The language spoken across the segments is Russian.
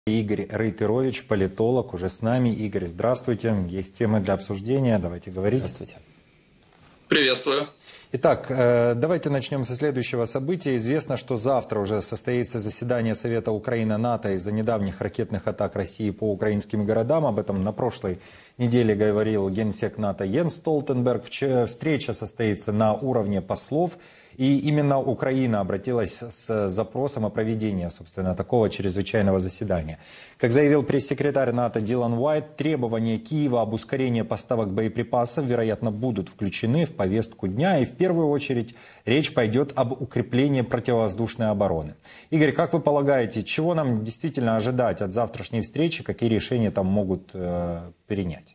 Игорь Рейтерович, политолог, уже с нами. Игорь, здравствуйте. Есть темы для обсуждения. Давайте говорить. Здравствуйте. Приветствую. Итак, давайте начнем со следующего события. Известно, что завтра уже состоится заседание Совета Украина-НАТО из-за недавних ракетных атак России по украинским городам. Об этом на прошлой неделе говорил генсек НАТО Йенс Столтенберг. Встреча состоится на уровне послов. И именно Украина обратилась с запросом о проведении, собственно, такого чрезвычайного заседания. Как заявил пресс-секретарь НАТО Дилан Уайт, требования Киева об ускорении поставок боеприпасов, вероятно, будут включены в повестку дня. И в первую очередь речь пойдет об укреплении противовоздушной обороны. Игорь, как вы полагаете, чего нам действительно ожидать от завтрашней встречи? Какие решения там могут принять?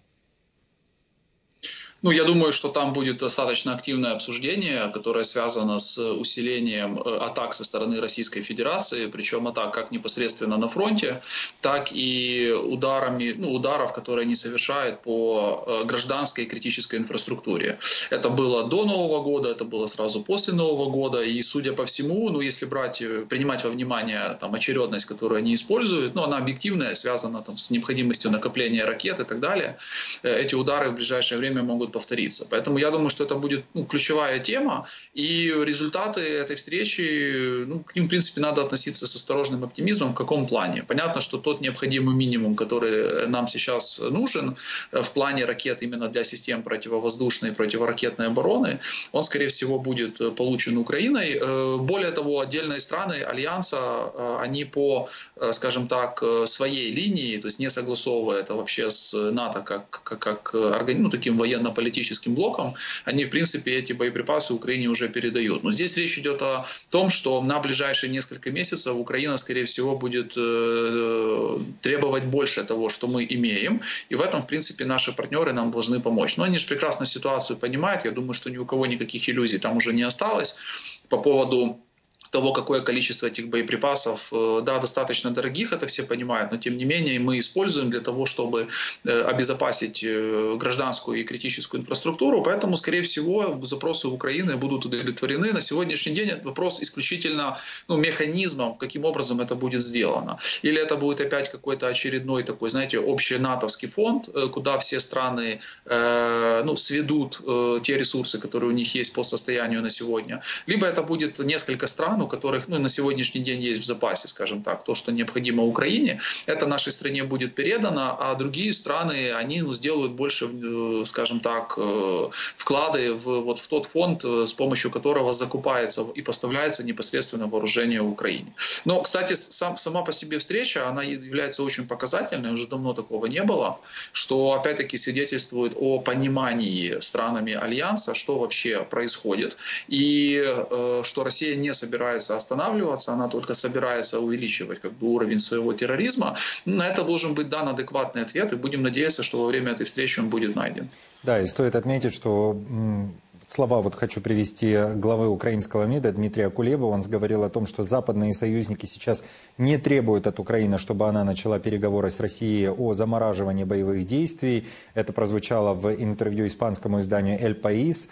Я думаю, что там будет достаточно активное обсуждение, которое связано с усилением атак со стороны Российской Федерации, причем атак как непосредственно на фронте, так и ударов, которые они совершают по гражданской и критической инфраструктуре. Это было до Нового года, это было сразу после Нового года, и, судя по всему, если принимать во внимание очередность, которую они используют, она объективная, связана с необходимостью накопления ракет и так далее, эти удары в ближайшее время могут повториться. Поэтому я думаю, что это будет ключевая тема, и результаты этой встречи, к ним, в принципе, надо относиться с осторожным оптимизмом. В каком плане? Понятно, что тот необходимый минимум, который нам сейчас нужен в плане ракет именно для систем противовоздушной и противоракетной обороны, он, скорее всего, будет получен Украиной. Более того, отдельные страны Альянса, они по, скажем так, своей линии, то есть не согласовывая это вообще с НАТО как таким военно-политическим блоком, они, в принципе, эти боеприпасы Украине уже передают. Но здесь речь идет о том, что на ближайшие несколько месяцев Украина, скорее всего, будет требовать больше того, что мы имеем. И в этом, в принципе, наши партнеры нам должны помочь. Но они же прекрасно ситуацию понимают. Я думаю, что ни у кого никаких иллюзий там уже не осталось по поводу того, какое количество этих боеприпасов, да, достаточно дорогих, это все понимают, но тем не менее мы используем для того, чтобы обезопасить гражданскую и критическую инфраструктуру, поэтому, скорее всего, запросы Украины будут удовлетворены. На сегодняшний день это вопрос исключительно механизмом, каким образом это будет сделано. Или это будет опять какой-то очередной такой, знаете, общий натовский фонд, куда все страны сведут те ресурсы, которые у них есть по состоянию на сегодня. Либо это будет несколько стран, у которых на сегодняшний день есть в запасе, скажем так, то, что необходимо Украине, это нашей стране будет передано, а другие страны, они сделают больше, скажем так, вклады в тот фонд, с помощью которого закупается и поставляется непосредственно вооружение Украине. Но, кстати, сама по себе встреча, она является очень показательной, уже давно такого не было, что, опять-таки, свидетельствует о понимании странами Альянса, что вообще происходит, и что Россия не собирается останавливаться, она только собирается увеличивать уровень своего терроризма. На это должен быть дан адекватный ответ, и будем надеяться, что во время этой встречи он будет найден. Да, и стоит отметить, что слова хочу привести главы украинского МИДа Дмитрия Кулебы. Он говорил о том, что западные союзники сейчас не требуют от Украины, чтобы она начала переговоры с Россией о замораживании боевых действий. Это прозвучало в интервью испанскому изданию «Эль Паис».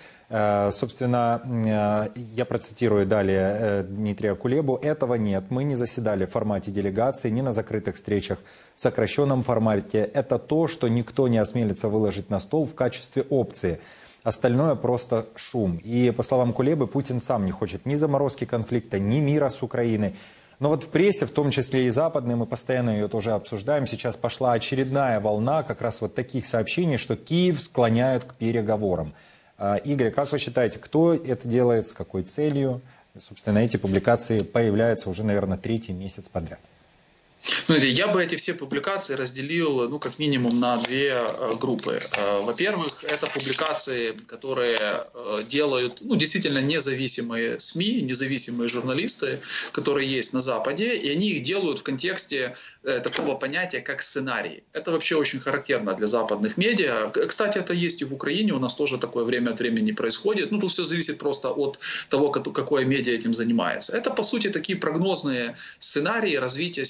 Собственно, я процитирую далее Дмитрия Кулебу. «Этого нет. Мы не заседали в формате делегации, ни на закрытых встречах в сокращенном формате. Это то, что никто не осмелится выложить на стол в качестве опции. Остальное просто шум». И, по словам Кулебы, Путин сам не хочет ни заморозки конфликта, ни мира с Украиной. Но в прессе, в том числе и западной, мы постоянно ее тоже обсуждаем, сейчас пошла очередная волна как раз таких сообщений, что Киев склоняют к переговорам. Игорь, как вы считаете, кто это делает, с какой целью? Собственно, эти публикации появляются уже, наверное, третий месяц подряд. Я бы эти все публикации разделил, как минимум, на две группы. Во-первых, это публикации, которые делают действительно независимые СМИ, независимые журналисты, которые есть на Западе, и они их делают в контексте такого понятия, как сценарий. Это вообще очень характерно для западных медиа. Кстати, это есть и в Украине, у нас тоже такое время от времени происходит. Тут все зависит просто от того, какое медиа этим занимается. Это, по сути, такие прогнозные сценарии развития ситуации,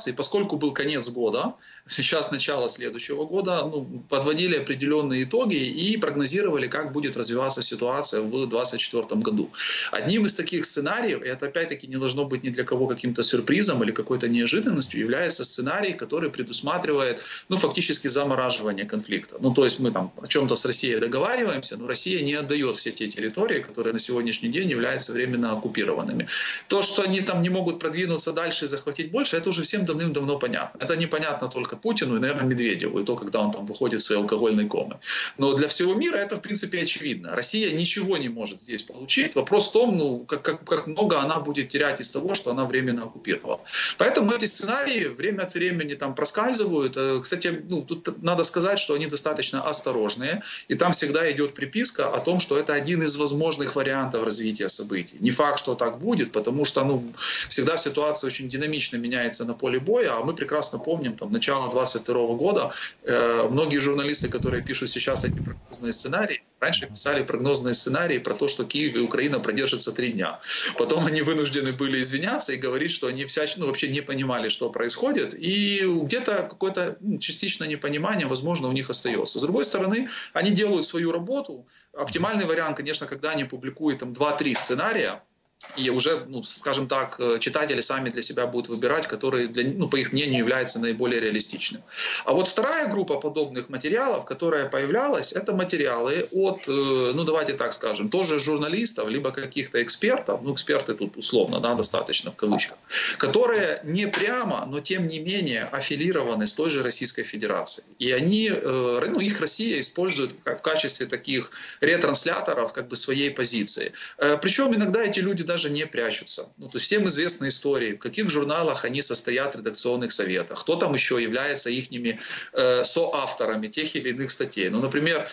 ситуации, поскольку был конец года, сейчас начало следующего года, подводили определенные итоги и прогнозировали, как будет развиваться ситуация в 2024 году. Одним из таких сценариев, и это опять-таки не должно быть ни для кого каким-то сюрпризом или какой-то неожиданностью, является сценарий, который предусматривает фактически замораживание конфликта. То есть мы там о чем-то с Россией договариваемся, но Россия не отдает все те территории, которые на сегодняшний день являются временно оккупированными. То, что они там не могут продвинуться дальше и захватить больше, это уже всем давным-давно понятно. Это непонятно только Путину и, наверное, Медведеву, и то, когда он там выходит в своей алкогольной комы. Но для всего мира это, в принципе, очевидно. Россия ничего не может здесь получить. Вопрос в том, как много она будет терять из того, что она временно оккупировала. Поэтому эти сценарии время от времени там проскальзывают. Кстати, тут надо сказать, что они достаточно осторожные, и там всегда идет приписка о том, что это один из возможных вариантов развития событий. Не факт, что так будет, потому что всегда ситуация очень динамично меняется на поле боя, а мы прекрасно помним, там, начало 2022 года, многие журналисты, которые пишут сейчас эти прогнозные сценарии, раньше писали прогнозные сценарии про то, что Киев и Украина продержатся 3 дня. Потом они вынуждены были извиняться и говорить, что они вообще не понимали, что происходит, и где-то какое-то частичное непонимание, возможно, у них остается. С другой стороны, они делают свою работу. Оптимальный вариант, конечно, когда они публикуют там 2-3 сценария, и уже, скажем так, читатели сами для себя будут выбирать, которые, по их мнению, являются наиболее реалистичным. А вот вторая группа подобных материалов, которая появлялась, это материалы от, давайте так скажем, тоже журналистов, либо каких-то экспертов, эксперты тут условно, достаточно в кавычках, которые не прямо, но тем не менее аффилированы с той же Российской Федерацией. И они, их Россия использует в качестве таких ретрансляторов своей позиции. Причем иногда эти люди даже не прячутся. То есть всем известны истории, в каких журналах они состоят в редакционных советах, кто там еще является ихними соавторами тех или иных статей. Например,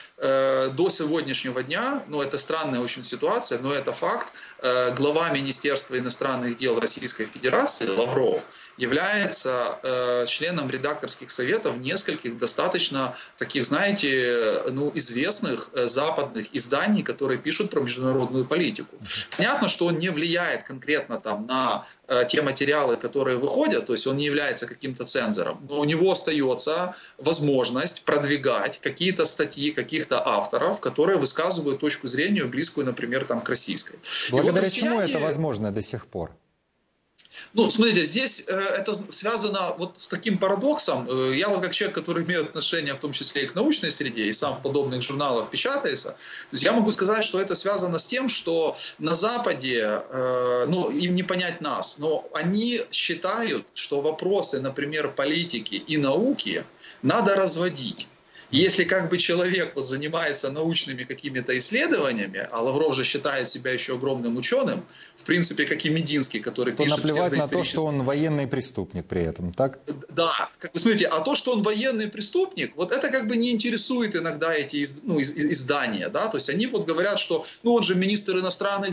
до сегодняшнего дня, это странная очень ситуация, но это факт, глава Министерства иностранных дел Российской Федерации Лавров является членом редакторских советов нескольких достаточно таких, известных западных изданий, которые пишут про международную политику. Понятно, что он не влияет конкретно на те материалы, которые выходят, то есть он не является каким-то цензором, но у него остается возможность продвигать какие-то статьи каких-то авторов, которые высказывают точку зрения, близкую, например, к российской. Благодаря чему это возможно до сих пор? Смотрите, здесь это связано с таким парадоксом. Я как человек, который имеет отношение в том числе и к научной среде, и сам в подобных журналах печатается, то есть я могу сказать, что это связано с тем, что на Западе, им не понять нас, но они считают, что вопросы, например, политики и науки надо разводить. Если человек занимается научными какими-то исследованиями, а Лавров же считает себя еще огромным ученым, в принципе, как и Мединский, который то пишет наплевать на то, что он военный преступник при этом, так? Да, смотрите, а то, что он военный преступник, это не интересует иногда эти издания, да, то есть они говорят, что, он же министр иностранных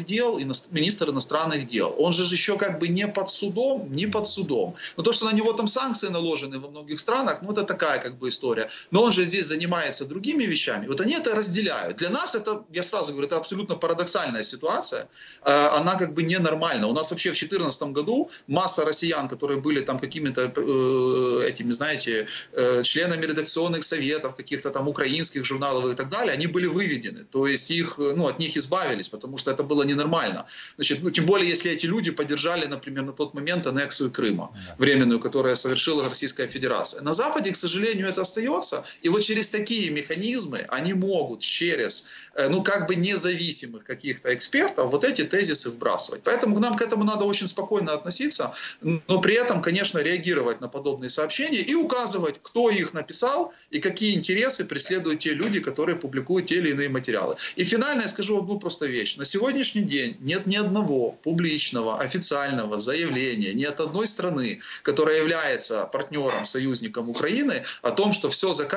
дел, он же еще не под судом, но то, что на него там санкции наложены во многих странах, это такая история, но он же здесь занимается другими вещами, они это разделяют. Для нас это, я сразу говорю, это абсолютно парадоксальная ситуация, она ненормальна. У нас вообще в 2014 году масса россиян, которые были там какими-то этими, членами редакционных советов, каких-то там украинских журналов и так далее, они были выведены. То есть от них избавились, потому что это было ненормально. Тем более, если эти люди поддержали, например, на тот момент аннексию Крыма, временную, которую совершила Российская Федерация. На Западе, к сожалению, это остается. И через такие механизмы они могут через, независимых каких-то экспертов эти тезисы вбрасывать. Поэтому нам к этому надо очень спокойно относиться, но при этом, конечно, реагировать на подобные сообщения и указывать, кто их написал и какие интересы преследуют те люди, которые публикуют те или иные материалы. И финально я скажу одну просто вещь. На сегодняшний день нет ни одного публичного, официального заявления ни от одной страны, которая является партнером, союзником Украины, о том, что все заканчивайте,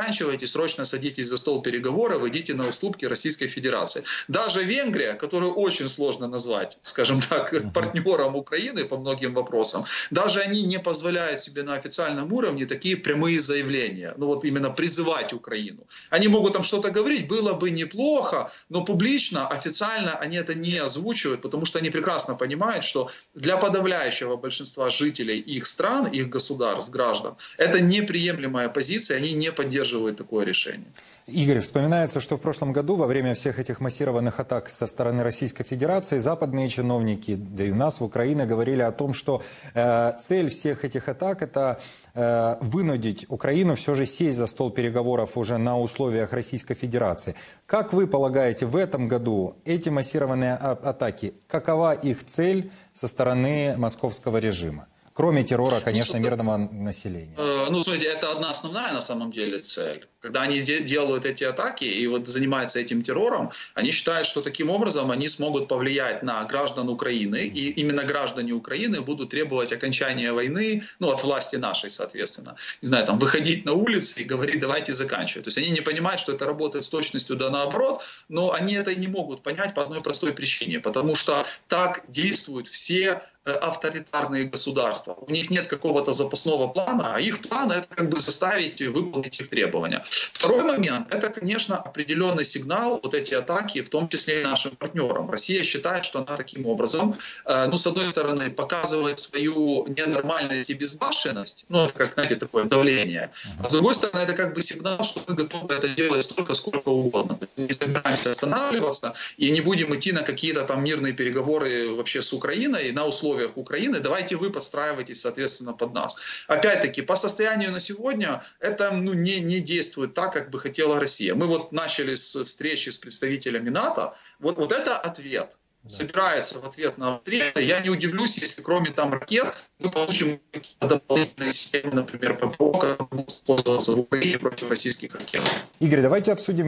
срочно садитесь за стол переговоров, идите на уступки Российской Федерации. Даже Венгрия, которую очень сложно назвать, скажем так, партнером Украины по многим вопросам, даже они не позволяют себе на официальном уровне такие прямые заявления, ну вот именно призывать Украину. Они могут там что-то говорить, было бы неплохо, но публично, официально они это не озвучивают, потому что они прекрасно понимают, что для подавляющего большинства жителей их стран, их государств, граждан, это неприемлемая позиция, они не поддерживают такое решение. Игорь, вспоминается, что в прошлом году во время всех этих массированных атак со стороны Российской Федерации западные чиновники, да и у нас в Украине, говорили о том, что цель всех этих атак – это вынудить Украину все же сесть за стол переговоров уже на условиях Российской Федерации. Как вы полагаете, в этом году эти массированные атаки, какова их цель со стороны московского режима? Кроме террора, конечно, мирного населения. Ну, смотрите, это одна основная на самом деле цель. Когда они делают эти атаки и вот занимаются этим террором, они считают, что таким образом они смогут повлиять на граждан Украины. И именно граждане Украины будут требовать окончания войны, ну, от власти нашей, соответственно. Не знаю, там, выходить на улицы и говорить, давайте заканчивать. То есть они не понимают, что это работает с точностью да наоборот, но они это не могут понять по одной простой причине. Потому что так действуют все авторитарные государства. У них нет какого-то запасного плана, а их план — это как бы заставить выполнить их требования. Второй момент — это, конечно, определенный сигнал, вот эти атаки, в том числе и нашим партнерам. Россия считает, что она таким образом, ну, с одной стороны, показывает свою ненормальность и безбашенность, ну, это как, знаете, такое давление. А с другой стороны, это как бы сигнал, что мы готовы это делать столько, сколько угодно. Не собираемся останавливаться и не будем идти на какие-то там мирные переговоры вообще с Украиной на условиях Украины, давайте вы подстраивайтесь, соответственно, под нас. Опять-таки, по состоянию на сегодня это, ну, не действует так, как бы хотела Россия. Мы вот начали с встречи с представителями НАТО, вот это ответ. Собирается в ответ на ответ. Я не удивлюсь, если кроме там ракет мы получим какие-то дополнительные системы, например, ППО, которые будут использоваться в Украине против российских ракет. Игорь, давайте обсудим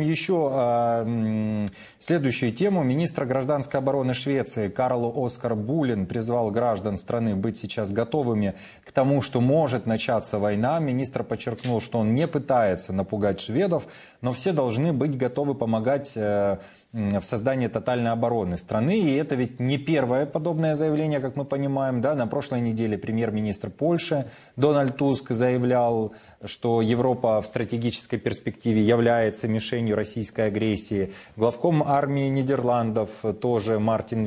еще следующую тему. Министр гражданской обороны Швеции Карл Оскар Булин призвал граждан страны быть сейчас готовыми к тому, что может начаться война. Министр подчеркнул, что он не пытается напугать шведов, но все должны быть готовы помогать в создании тотальной обороны страны. И это ведь не первое подобное заявление, как мы понимаем. Да? На прошлой неделе премьер-министр Польши Дональд Туск заявлял, что Европа в стратегической перспективе является мишенью российской агрессии. Главком армии Нидерландов тоже Мартин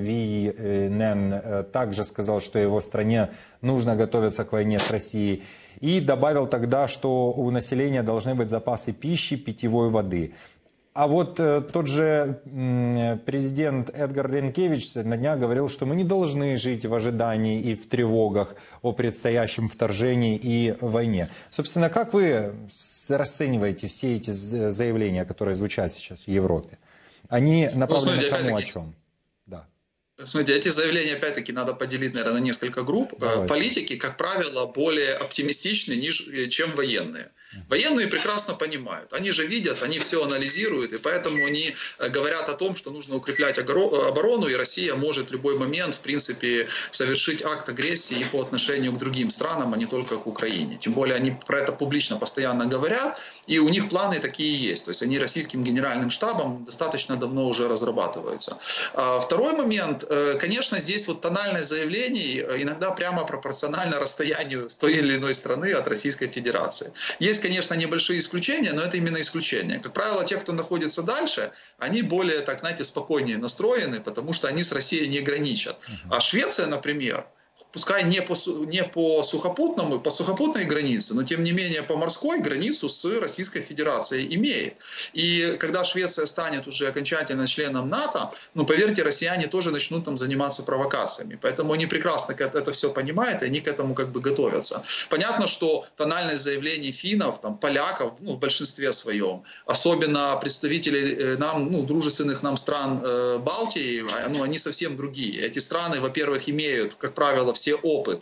Вийнен также сказал, что его стране нужно готовиться к войне с Россией. И добавил тогда, что у населения должны быть запасы пищи, питьевой воды. А вот тот же президент Эдгар Ринкевич на днях говорил, что мы не должны жить в ожидании и в тревогах о предстоящем вторжении и войне. Собственно, как вы расцениваете все эти заявления, которые звучат сейчас в Европе? Они направлены к кому, о чем? Да. Смотрите, эти заявления, опять-таки, надо поделить, наверное, на несколько групп. Давайте. Политики, как правило, более оптимистичны, чем военные. Военные прекрасно понимают, они же видят, они все анализируют, и поэтому они говорят о том, что нужно укреплять оборону, и Россия может в любой момент, в принципе, совершить акт агрессии и по отношению к другим странам, а не только к Украине. Тем более они про это публично постоянно говорят, и у них планы такие есть, то есть они российским генеральным штабом достаточно давно уже разрабатываются. Второй момент, конечно, здесь вот тональность заявлений иногда прямо пропорциональна расстоянию той или иной страны от Российской Федерации. Есть, конечно, небольшие исключения, но это именно исключения. Как правило, те, кто находится дальше, они более, так знаете, спокойнее настроены, потому что они с Россией не граничат. А Швеция, например, пускай не по сухопутной границе, но тем не менее по морской границу с Российской Федерацией имеет. И когда Швеция станет уже окончательно членом НАТО, ну, поверьте, россияне тоже начнут там заниматься провокациями. Поэтому они прекрасно это все понимают, и они к этому как бы готовятся. Понятно, что тональность заявлений финнов, там, поляков, ну, в большинстве своем, особенно представителей нам, ну, дружественных нам стран Балтии, ну, они совсем другие. Эти страны, во-первых, имеют, как правило, все опыт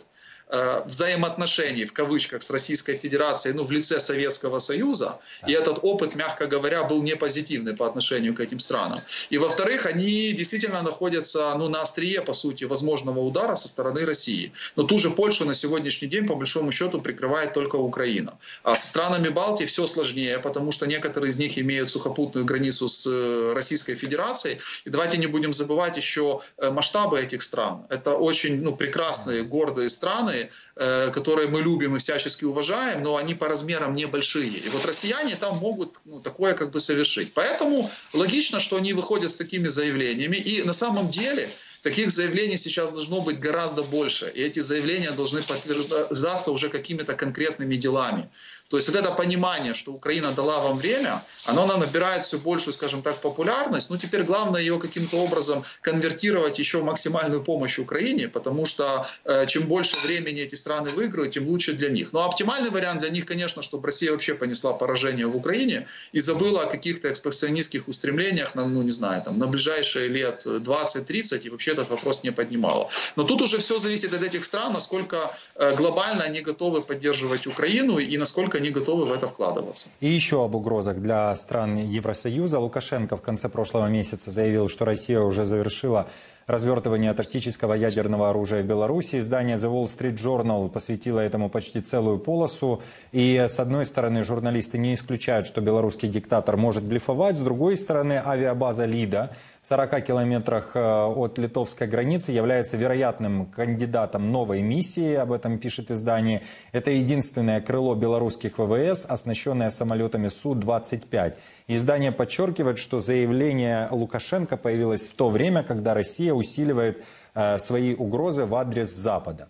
взаимоотношений, в кавычках, с Российской Федерацией, ну, в лице Советского Союза. И этот опыт, мягко говоря, был не позитивный по отношению к этим странам. И, во-вторых, они действительно находятся, ну, на острие, по сути, возможного удара со стороны России. Но ту же Польшу на сегодняшний день, по большому счету, прикрывает только Украина. А с странами Балтии все сложнее, потому что некоторые из них имеют сухопутную границу с Российской Федерацией. И давайте не будем забывать еще масштабы этих стран. Это очень, ну, прекрасные, гордые страны, которые мы любим и всячески уважаем, но они по размерам небольшие. И вот россияне там могут, ну, такое как бы совершить. Поэтому логично, что они выходят с такими заявлениями. И на самом деле таких заявлений сейчас должно быть гораздо больше. И эти заявления должны подтверждаться уже какими-то конкретными делами. То есть вот это понимание, что Украина дала вам время, оно набирает все большую, скажем так, популярность. Ну, теперь главное ее каким-то образом конвертировать еще в максимальную помощь Украине, потому что чем больше времени эти страны выиграют, тем лучше для них. Но оптимальный вариант для них, конечно, чтобы Россия вообще понесла поражение в Украине и забыла о каких-то экспансионистских устремлениях на, ну, не знаю, там, на ближайшие лет 20-30 и вообще этот вопрос не поднимала. Но тут уже все зависит от этих стран, насколько глобально они готовы поддерживать Украину и насколько они готовы в это вкладываться. И еще об угрозах для стран Евросоюза. Лукашенко в конце прошлого месяца заявил, что Россия уже завершила развертывание тактического ядерного оружия в Беларуси. Издание The Wall Street Journal посвятило этому почти целую полосу. И с одной стороны, журналисты не исключают, что белорусский диктатор может блефовать. С другой стороны, авиабаза Лида в 40 километрах от литовской границы является вероятным кандидатом новой миссии. Об этом пишет издание. Это единственное крыло белорусских ВВС, оснащенное самолетами Су-25. Издание подчеркивает, что заявление Лукашенко появилось в то время, когда Россия усиливает свои угрозы в адрес Запада.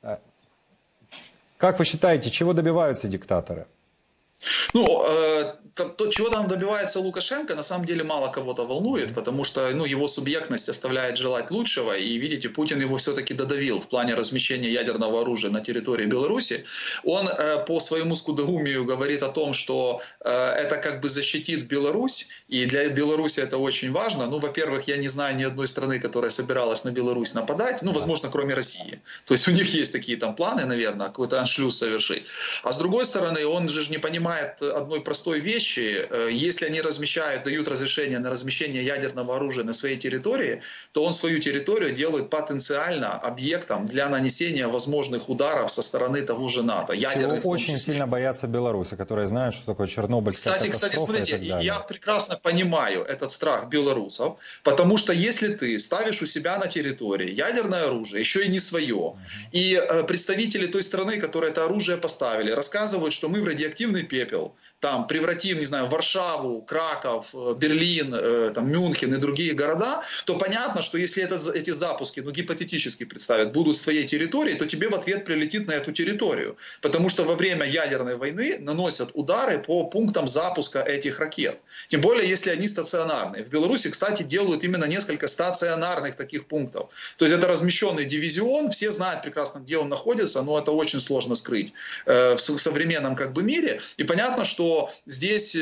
Как вы считаете, чего добиваются диктаторы? Ну, то, чего там добивается Лукашенко, на самом деле мало кого-то волнует, потому что, ну, его субъектность оставляет желать лучшего. И, видите, Путин его все-таки додавил в плане размещения ядерного оружия на территории Беларуси. Он по своему скудоумию говорит о том, что это как бы защитит Беларусь, и для Беларуси это очень важно. Ну, во-первых, я не знаю ни одной страны, которая собиралась на Беларусь нападать, ну, возможно, кроме России. То есть у них есть такие там планы, наверное, какой-то аншлюз совершить. А с другой стороны, он же не понимает одной простой вещи. Если они размещают, дают разрешение на размещение ядерного оружия на своей территории, то он свою территорию делает потенциально объектом для нанесения возможных ударов со стороны того же НАТО. Чего очень сильно боятся белорусы, которые знают, что такое Чернобыльская катастрофа. Кстати, смотрите, я прекрасно понимаю этот страх белорусов, потому что если ты ставишь у себя на территории ядерное оружие, еще и не свое, и представители той страны, которые это оружие поставили, рассказывают, что мы в радиоактивный пепел там превратим, не знаю, Варшаву, Краков, Берлин, там, Мюнхен и другие города, то понятно, что если эти запуски, ну, гипотетически представят, будут в своей территории, то тебе в ответ прилетит на эту территорию. Потому что во время ядерной войны наносят удары по пунктам запуска этих ракет. Тем более, если они стационарные. В Беларуси, кстати, делают именно несколько стационарных таких пунктов. То есть это размещенный дивизион, все знают прекрасно, где он находится, но это очень сложно скрыть в современном как бы мире. И понятно, что здесь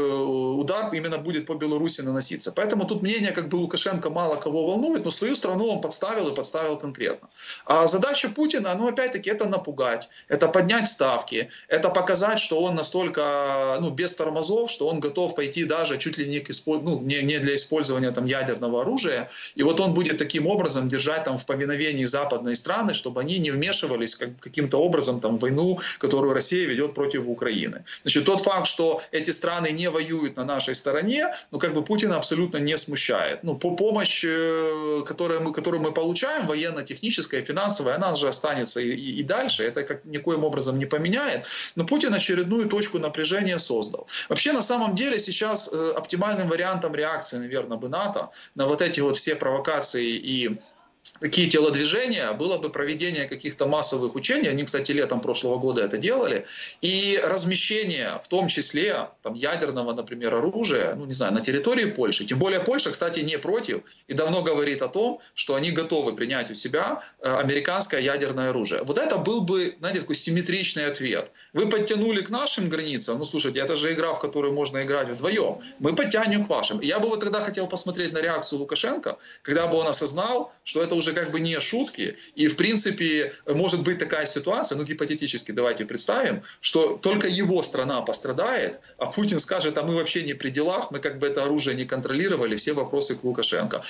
удар именно будет по Беларуси наноситься. Поэтому тут мнение как бы Лукашенко мало кого волнует, но свою страну он подставил и подставил конкретно. А задача Путина, ну опять-таки, это напугать, это поднять ставки, это показать, что он настолько, ну, без тормозов, что он готов пойти даже чуть ли не для использования там ядерного оружия. И вот он будет таким образом держать там в повиновении западные страны, чтобы они не вмешивались каким-то образом там в войну, которую Россия ведет против Украины. Значит, тот факт, что эти страны не воюют на нашей стороне, ну, как бы Путина абсолютно не смущает. Ну, помощь, которую мы получаем, военно-техническая, финансовая, она же останется и дальше. Это как никоим образом не поменяет. Но Путин очередную точку напряжения создал. Вообще, на самом деле, сейчас оптимальным вариантом реакции, наверное, бы НАТО на вот эти вот все провокации и такие телодвижения было бы проведение каких-то массовых учений, они, кстати, летом прошлого года это делали, и размещение, в том числе там, ядерного, например, оружия, ну не знаю, на территории Польши. Тем более Польша, кстати, не против и давно говорит о том, что они готовы принять у себя американское ядерное оружие. Вот это был бы, знаете, такой симметричный ответ. Вы подтянули к нашим границам, ну слушайте, это же игра, в которую можно играть вдвоем, мы подтянем к вашим. Я бы вот тогда хотел посмотреть на реакцию Лукашенко, когда бы он осознал, что это это уже как бы не шутки. И, в принципе, может быть такая ситуация, ну, гипотетически давайте представим, что только его страна пострадает, а Путин скажет, а мы вообще не при делах, мы как бы это оружие не контролировали, все вопросы к Лукашенко.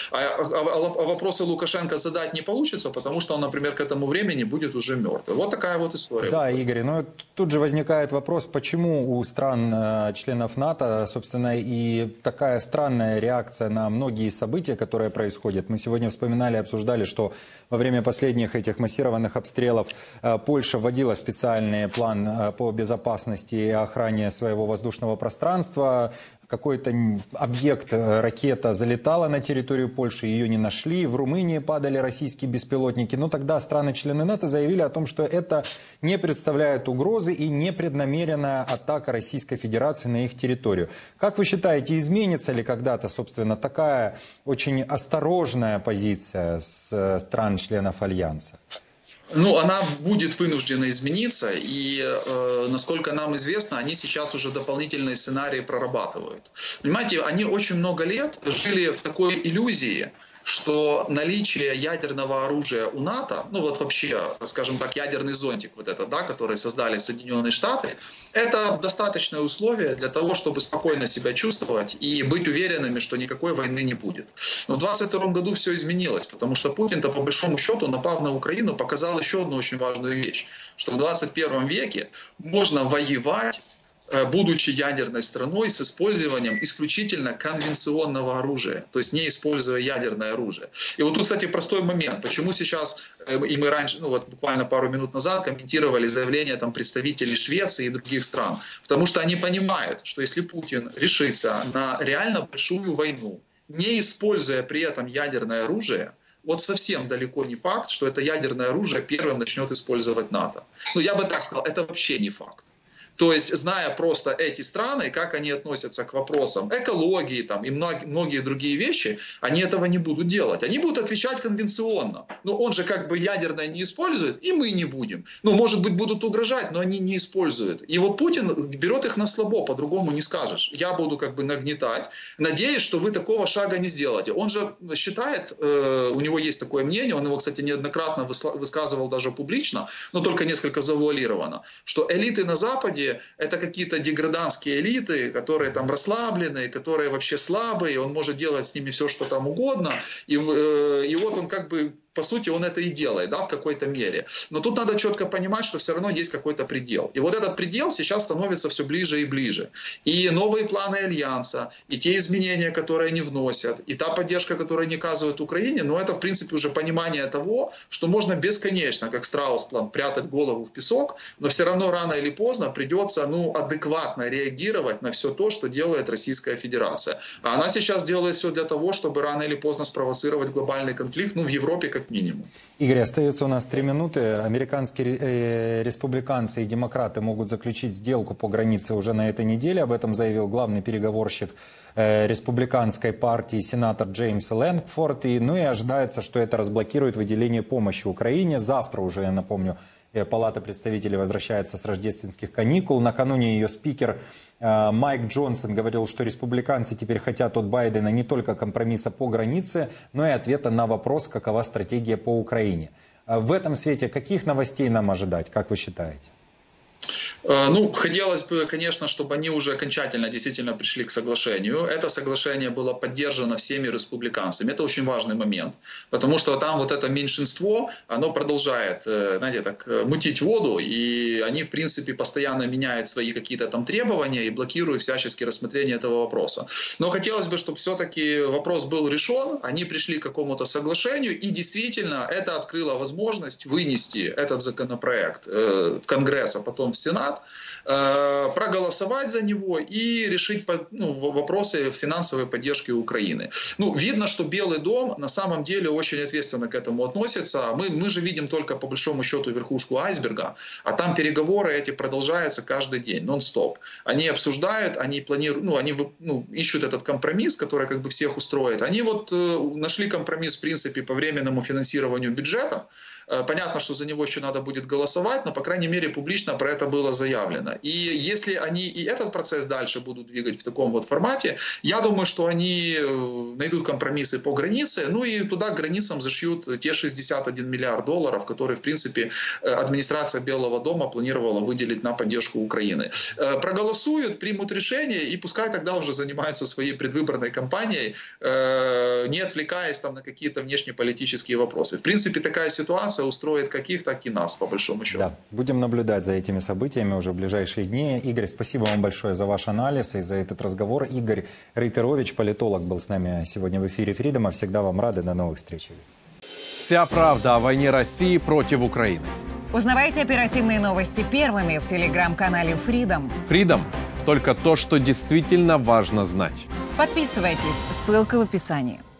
А вопросы Лукашенко задать не получится, потому что он, например, к этому времени будет уже мертвый. Вот такая вот история. Да, Игорь, но тут же возникает вопрос, почему у стран-членов НАТО, собственно, и такая странная реакция на многие события, которые происходят. Мы сегодня вспоминали, обсуждали, что во время последних этих массированных обстрелов Польша вводила специальный план по безопасности и охране своего воздушного пространства. Какой-то объект, ракета залетала на территорию Польши, ее не нашли. В Румынии падали российские беспилотники. Но тогда страны-члены НАТО заявили о том, что это не представляет угрозы и непреднамеренная атака Российской Федерации на их территорию. Как вы считаете, изменится ли когда-то, собственно, такая очень осторожная позиция стран-членов Альянса? Ну, она будет вынуждена измениться, и, насколько нам известно, они сейчас уже дополнительные сценарии прорабатывают. Понимаете, они очень много лет жили в такой иллюзии, что наличие ядерного оружия у НАТО, ну вот вообще, скажем так, ядерный зонтик вот этот, да, который создали Соединенные Штаты, это достаточное условие для того, чтобы спокойно себя чувствовать и быть уверенными, что никакой войны не будет. Но в 2022 году все изменилось, потому что Путин-то по большому счету, напав на Украину, показал еще одну очень важную вещь, что в 21 веке можно воевать, будучи ядерной страной, с использованием исключительно конвенционного оружия, то есть не используя ядерное оружие. И вот тут, кстати, простой момент, почему сейчас, и мы раньше, ну вот буквально пару минут назад комментировали заявления там представителей Швеции и других стран, потому что они понимают, что если Путин решится на реально большую войну, не используя при этом ядерное оружие, вот совсем далеко не факт, что это ядерное оружие первым начнет использовать НАТО. Ну, я бы так сказал, это вообще не факт. То есть, зная просто эти страны, как они относятся к вопросам экологии там, и многие другие вещи, они этого не будут делать. Они будут отвечать конвенционно. Но он же как бы ядерное не использует, и мы не будем. Ну, может быть, будут угрожать, но они не используют. И вот Путин берет их на слабо, по-другому не скажешь. Я буду как бы нагнетать, надеясь, что вы такого шага не сделаете. Он же считает, у него есть такое мнение, он его, кстати, неоднократно высказывал даже публично, но только несколько завуалировано, что элиты на Западе это какие-то деграданские элиты, которые там расслабленные, которые вообще слабые, он может делать с ними все, что там угодно. И вот он как бы, по сути, он это и делает, да, в какой-то мере. Но тут надо четко понимать, что все равно есть какой-то предел. И вот этот предел сейчас становится все ближе и ближе. И новые планы Альянса, и те изменения, которые они вносят, и та поддержка, которую они оказывают Украине, но это, в принципе, уже понимание того, что можно бесконечно, как страус, прятать голову в песок, но все равно рано или поздно придется, ну, адекватно реагировать на все то, что делает Российская Федерация. А она сейчас делает все для того, чтобы рано или поздно спровоцировать глобальный конфликт, ну, в Европе как минимум. Игорь, остается у нас 3 минуты. Американские республиканцы и демократы могут заключить сделку по границе уже на этой неделе. Об этом заявил главный переговорщик республиканской партии сенатор Джеймс Лэнгфорд. Ну и ожидается, что это разблокирует выделение помощи Украине. Завтра уже, я напомню, Палата представителей возвращается с рождественских каникул. Накануне ее спикер Майк Джонсон говорил, что республиканцы теперь хотят от Байдена не только компромисса по границе, но и ответа на вопрос, какова стратегия по Украине. В этом свете каких новостей нам ожидать, как вы считаете? Ну, хотелось бы, конечно, чтобы они уже окончательно действительно пришли к соглашению. Это соглашение было поддержано всеми республиканцами. Это очень важный момент, потому что там вот это меньшинство, оно продолжает, знаете, так, мутить воду, и они, в принципе, постоянно меняют свои какие-то там требования и блокируют всячески рассмотрение этого вопроса. Но хотелось бы, чтобы все-таки вопрос был решен, они пришли к какому-то соглашению, и действительно это открыло возможность вынести этот законопроект в Конгресс, а потом в Сенат, проголосовать за него и решить вопросы финансовой поддержки Украины. Ну, видно, что Белый дом на самом деле очень ответственно к этому относится. Мы же видим только по большому счету верхушку айсберга, а там переговоры эти продолжаются каждый день, нон-стоп. Они обсуждают, они планируют, они ищут этот компромисс, который как бы всех устроит. Они вот нашли компромисс в принципе по временному финансированию бюджета. Понятно, что за него еще надо будет голосовать, но, по крайней мере, публично про это было заявлено. И если они и этот процесс дальше будут двигать в таком вот формате, я думаю, что они найдут компромиссы по границе, ну и туда к границам зашьют те 61 миллиард долларов, которые, в принципе, администрация Белого дома планировала выделить на поддержку Украины. Проголосуют, примут решение и пускай тогда уже занимаются своей предвыборной кампанией, не отвлекаясь там на какие-то внешнеполитические вопросы. В принципе, такая ситуация устроит как их, так и нас, по большому счету. Да, будем наблюдать за этими событиями уже в ближайшие дни. Игорь, спасибо вам большое за ваш анализ и за этот разговор. Игорь Рейтерович, политолог, был с нами сегодня в эфире Фридома. Всегда вам рады. До новых встреч. Вся правда о войне России против Украины. Узнавайте оперативные новости первыми в телеграм-канале Freedom. Freedom – только то, что действительно важно знать. Подписывайтесь, ссылка в описании.